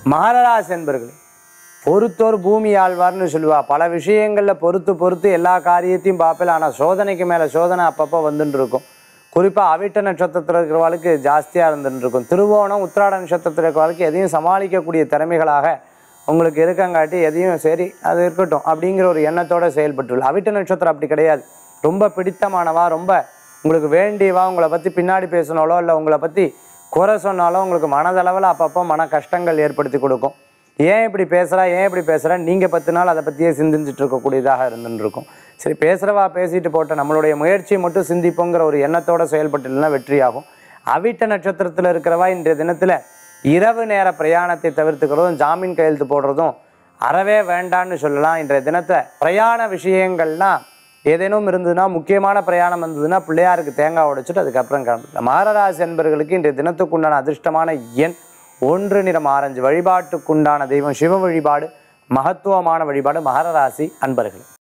மகராசி என்பர்களே, பொறுத்தோர் பூமி ஆழ்வார்னு சொல்லுவா. பல விஷயங்களில் பொறுத்து பொறுத்து எல்லா காரியத்தையும் பார்ப்பேன். ஆனால் சோதனைக்கு மேலே சோதனை அப்பப்போ வந்துட்டு இருக்கும். குறிப்பாக அவிட்ட நட்சத்திரத்தில் இருக்கிறவாளுக்கு ஜாஸ்தியாக இருந்துட்டு இருக்கும். திருவோணம் உத்திராட நட்சத்திரத்தில் இருக்கிறவாளுக்கு எதையும் சமாளிக்கக்கூடிய திறமைகளாக உங்களுக்கு இருக்கங்காட்டி எதையும் சரி அது இருக்கட்டும் அப்படிங்கிற ஒரு எண்ணத்தோடு செயல்பட்டுள்ள. அவிட்ட நட்சத்திரம் அப்படி கிடையாது. ரொம்ப பிடித்தமானவா, ரொம்ப உங்களுக்கு வேண்டியவா, உங்களை பற்றி பின்னாடி பேசினாலோ இல்லை உங்களை பற்றி குறை சொன்னாலும் உங்களுக்கு மனதளவில் அப்பப்போ மன கஷ்டங்கள் ஏற்படுத்தி கொடுக்கும். ஏன் இப்படி பேசுகிறா நீங்கள் 10 நாள் அதை பற்றியே சிந்திச்சுட்டு இருக்கக்கூடியதாக இருந்துட்டு இருக்கும். சரி, பேசுகிறவா பேசிட்டு போட்ட, நம்மளுடைய முயற்சியை மட்டும் சிந்திப்போங்கிற ஒரு எண்ணத்தோடு செயல்பட்டுனா வெற்றியாகும். அவிட்ட நட்சத்திரத்தில் இருக்கிறவா இன்றைய தினத்தில் இரவு நேர பிரயாணத்தை தவிர்த்துக்கிறதும் ஜாமீன் கையெழுத்து போடுறதும் அறவே வேண்டான்னு சொல்லலாம். இன்றைய தினத்தை பிரயாண விஷயங்கள்லாம் ஏதேனும் இருந்ததுன்னா, முக்கியமான பிரயாணம் இருந்ததுன்னா பிள்ளையாருக்கு தேங்காய் உடைச்சிட்டு அதுக்கப்புறம் கிளம்புங்க. மகராசி என்பர்களுக்கு இன்றைய தினத்துக்குண்டான அதிர்ஷ்டமான எண் 1 நிறம் ஆரஞ்சு. வழிபாட்டுக்குண்டான தெய்வம் சிவ வழிபாடு, மகத்துவமான வழிபாடு. மகர ராசி அன்பர்கள்.